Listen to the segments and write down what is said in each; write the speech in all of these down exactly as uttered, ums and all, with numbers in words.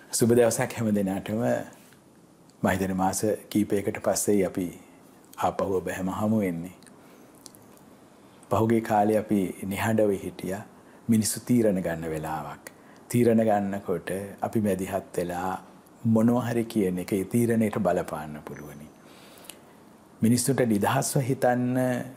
සුබ දවසක් හැම දිනකටම මම හිතන්නේ මාස කීපයකට පස්සේ අපි ආපහු ඔබ හැම හමු වෙන්නේ. පහුගිය කාලේ අපි නිහඬව හිටියා මිනිස්සු තීරණ ගන්න වෙලාවක්. තීරණ ගන්නකොට අපි මැදිහත් වෙලා මොනවා හරි කියන එක ඒ තීරණයට බලපාන්න පුළුවනි. මිනිස්සුන්ට නිදහස්ව හිතන්න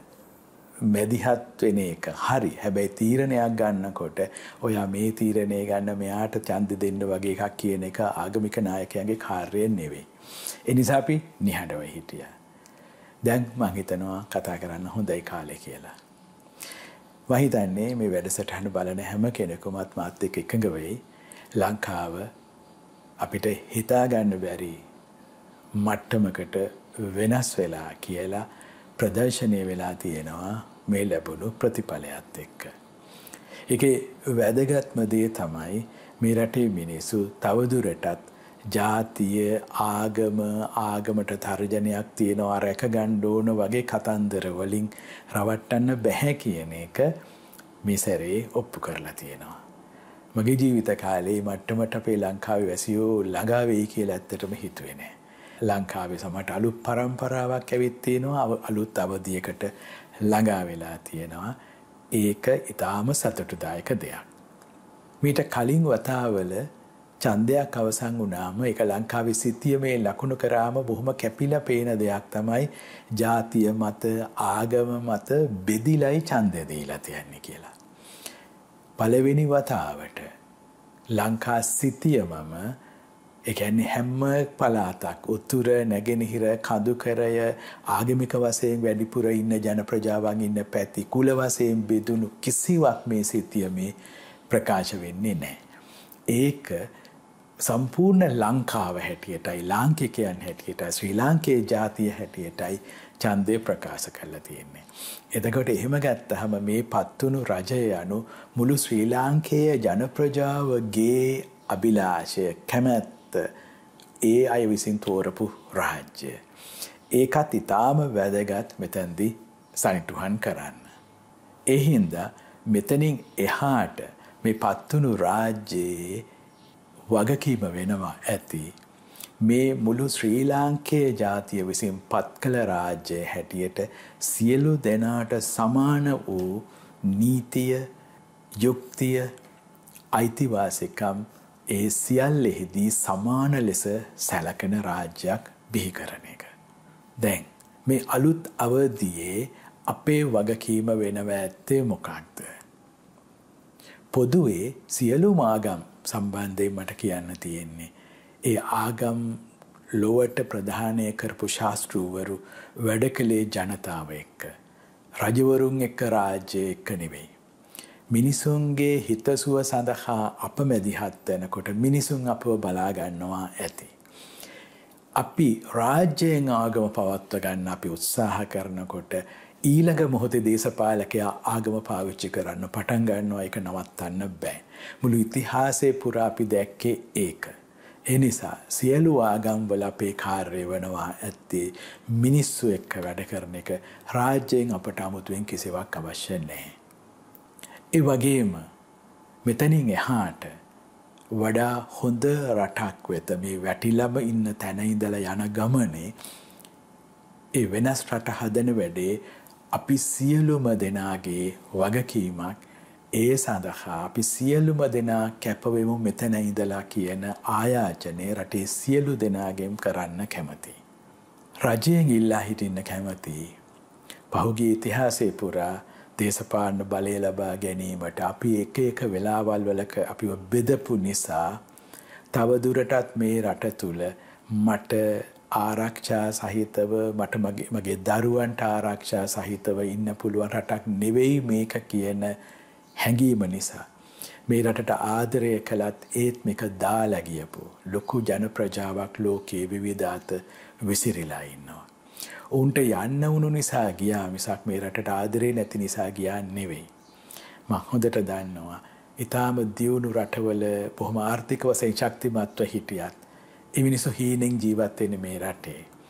මැදිහත් වෙන එක හරි. හැබැයි තීරණයක් ගන්නකොට ඔයා මේ තීරණය ගන්න මෙයාට ඡන්ද දෙන්න වගේ එකක් කියන එක ආගමික නායකයන්ගේ කාර්යය නෙවෙයි. ඒ නිසා අපි නිහඬව හිටියා. දැන් මම හිතනවා කතා කරන්න හොඳයි කාලේ කියලා. මම හිතන්නේ මේ වැඩසටහන බලන හැම කෙනෙකුමත් මාත් එක්ක එකඟ වෙයි. ලංකාව අපිට හිතා ගන්න බැරි මට්ටමකට වෙනස් වෙලා කියලා ප්‍රදර්ශනය වෙලා තියෙනවා මේ ලැබුණු ප්‍රතිඵලයත් එක්ක. ඒකේ වැදගත්ම දේ තමයි මේ රටේ මිනිස්සු තවදුරටත් ජාතිය ආගම ආගමට තර්ජනයක් තියෙනවා රැක ගන්න ඕන වගේ කතන්දර වලින් රවට්ටන්න බෑ කියන එක මේ සැරේ ඔප්පු කරලා තියෙනවා. මගේ ජීවිත කාලේ මට්ටමට අපේ ලංකාවේ වැසියෝ ළඟා වෙයි කියලා ඇත්තටම හිතුවේ නෑ. ලංකාවේ සමහරට අලුත් පරම්පරාවක් ඇවිත් තියෙනවා අලුත් අවධියකට ළඟා වෙලා තියෙනවා. ඒක ඊටාම සතුටුදායක දෙයක්. මීට කලින් වතාවල ඡන්දයක් අවසන් වුණාම ඒක ලංකාවේ සිටියමේ ලකුණු කරාම බොහොම කැපිලා පේන දෙයක් තමයි ජාතිය මත ආගම මත බෙදිලයි ඡන්දය දීලා තියන්නේ කියලා. පළවෙනි වතාවට ලංකා සිටියමම ඒ කියන්නේ හැම පළාතක් උතුර නැගෙනහිර කඳුකරය ආගමික වශයෙන් වැඩිපුර ඉන්න ජන ප්‍රජාවන් ඉන්න පැති කුල වශයෙන් බෙදුණු කිසිවක් මේ සිටියමේ ප්‍රකාශ වෙන්නේ නැහැ. ඒක සම්පූර්ණ ලංකාව හැටියටයි ලාංකිකයන් හැටියටයි ශ්‍රී ලාංකේය ජාතිය හැටියටයි ඡන්දය ප්‍රකාශ කරලා තියෙන්නේ. එතකොට එහෙම ගත්තහම මේ පත්තුණු රජය යනු මුළු ශ්‍රී ලාංකේය ජන ප්‍රජාවගේ අභිලාෂය කැමැත්ත ඒ අය විසින් තෝරපු රාජ්‍ය. ඒකත් ඊටාම වැදගත් මෙතෙන්දී සනිටුහන් කරන්න. ඒ හින්දා මෙතනින් එහාට මේ පත්තුණු රාජ්‍යයේ වගකීම වෙනවා ඇති මේ මුළු ශ්‍රී ලාංකේය ජාතිය විසින් පත් කළ රාජ්‍යය හැටියට සියලු දෙනාට සමාන වූ නීතිය යුක්තිය අයිතිවාසිකම් ඒ සියල්ලෙහිදී සමාන ලෙස සැලකෙන රාජ්‍යයක් බිහි කරන එක. දැන් මේ අලුත් අවධියේ අපේ වගකීම වෙනවා ඇත්තේ මොකක්ද? පොදුවේ සියලුම ආගම් සම්බන්ධයෙන් මට කියන්න තියෙන්නේ ඒ ආගම් ලොවට ප්‍රධානය කරපු ශාස්ත්‍රූවරු වැඩ කළේ ජනතාව එක්ක. රජවරුන් එක්ක රාජ්‍ය එක්ක නෙවෙයි. මිනිසුන්ගේ හිතසුව සඳහා අප මැදිහත් වෙනකොට මිනිසුන් අපව බලා ගන්නවා ඇති. අපි රාජ්‍යයෙන් ආගම පවත්ව ගන්න අපි උත්සාහ කරනකොට ඊළඟ මොහොතේ දේශපාලකයා ආගම පාවිච්චි කරන්න පටන් ගන්නවා. ඒක නවත්තන්න බෑ. මුළු ඉතිහාසයේ පුරා අපි දැක්කේ ඒක. ඒ නිසා සියලු ආගම් වල අපේ කාර්යය වෙනවා ඇත්තේ මිනිස්සු එක්ක වැඩ කරන එක. රාජ්‍යයෙන් අපට 아무තුවෙන් කිසිවක් අවශ්‍ය නැහැ. ඒ වගේම මෙතනින් එහාට වඩා හොඳ රටක් වෙත මේ වැටිලම ඉන්න තැන ඉඳලා යන ගමනේ ඒ වෙනස් රට හදන වැඩේ අපි සියලුම දෙනාගේ වගකීමක්. ඒ සඳහා අපි සියලුම දෙනා කැපවෙමු මෙතන ඉඳලා කියන ආයාචනය රටේ සියලු දෙනාගෙන් කරන්න කැමතියි. රජයෙන් ඉල්ලා හිටින්න කැමතියි. පහුගිය ඉතිහාසයේ පුරා දේශපාලන බලය ලබා ගැනීමට අපි එක එක වෙලාවල් වලක අපිව බෙදපු නිසා තවදුරටත් මේ රට තුල මට ආරක්ෂා සහිතව මට මගේ මගේ දරුවන්ට ආරක්ෂා සහිතව ඉන්න පුළුවන් රටක් නෙවෙයි මේක කියන හැඟීම නිසා මේ රටට ආදරය කළත් ඒත් මේක දාලා ගියපු ලොකු ජන ප්‍රජාවක් ලෝකයේ විවිධාත විසිරීලා ඉන්නවා. උන්ට යන්න වුණු නිසා ගියා මිසක් මේ රටට ආදරේ නැති නිසා ගියා නෙවෙයි. මම හොඳට දන්නවා ඊටාම දියුණු රටවල බොහොම ආර්ථික වශයෙන් ශක්තිමත්ව හිටියත් ඒ මිනිස්සු හීනෙන් ජීවත් වෙන්නේ මේ රටේ.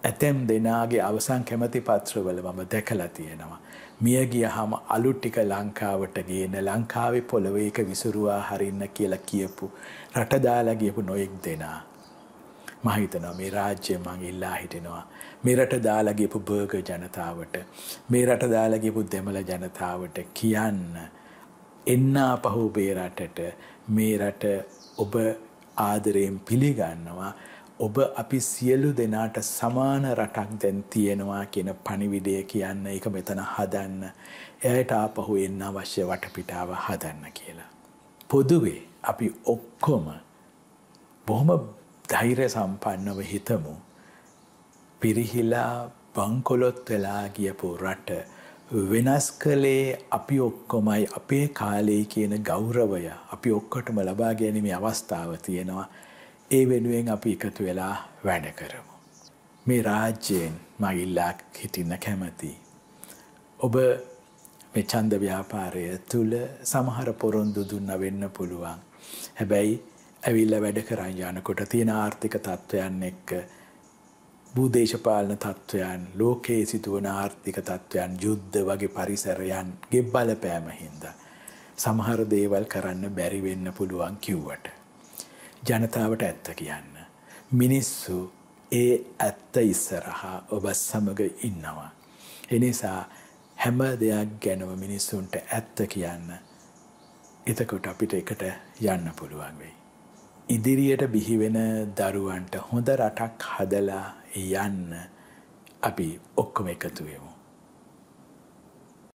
ඇතැම් දෙනාගේ අවසන් කැමති පත්‍රවල මම දැකලා තියෙනවා. මිය ගියහම අලු ටික ලංකාවට ගේන ලංකාවේ පොළවේ එක විසුරුවා හරින්න කියලා කියපු රට දාලා ගියපු නොයෙක් දෙනා. මම හිතනවා මේ රාජ්‍ය මං ඉල්ලා හිටිනවා. මේ රට දාලා ගියපු බර්ගර් ජනතාවට, මේ රට දාලා ගියපු දෙමළ ජනතාවට කියන්න එන්න අපහු ඔබේ රටට. මේ රට ඔබ ආදරයෙන් පිළිගන්නවා. ඔබ අපි සියලු දෙනාට සමාන රටක් දැන් තියෙනවා කියන පණිවිඩය කියන්න, ඒක මෙතන හදන්න, එයාට ආපහු එන්න අවශ්‍ය වටපිටාව හදන්න කියලා. පොදුවේ අපි ඔක්කොම බොහොම ධෛර්ය සම්පන්නව හිතමු. පිරිහිලා බංකොලොත් වෙලා ගියපු රට වෙනස් කළේ අපි ඔක්කොමයි. අපේ කාලේ කියන ගෞරවය අපි ඔක්කොටම ලබා ගැනීමේ අවස්ථාව තියෙනවා. ඒ වෙනුවෙන් අපි එකතු වෙලා වැඩ කරමු. මේ රාජ්‍යයෙන් මම ඉල්ලා හිටින්න කැමතියි. ඔබ මේ ඡන්ද ව්‍යාපාරය තුල සමහර පොරොන්දු දුන්න වෙන්න පුළුවන්. හැබැයි ඇවිල්ලා වැඩ කරන් යනකොට තියෙන ආර්ථික තත්ත්වයන් එක්ක භූදේශපාලන තත්ත්වයන්, ලෝකයේ සිදුවන ආර්ථික තත්ත්වයන්, යුද්ධ වගේ පරිසරයන්ගේ බලපෑම හින්දා සමහර දේවල් කරන්න බැරි වෙන්න පුළුවන් කිව්වට ජනතාවට ඇත්ත කියන්න. මිනිස්සු ඒ ඇත්ත ඉස්සරහා ඔබ සමග ඉන්නවා. ඒ නිසා හැම දෙයක් ගැනම මිනිස්සුන්ට ඇත්ත කියන්න. එතකොට අපිට එකට යන්න පුළුවන් වෙයි. ඉදිරියට බිහිවෙන දරුවන්ට හොඳ රටක් හදලා යන්න අපි ඔක්කොම එකතු වෙමු.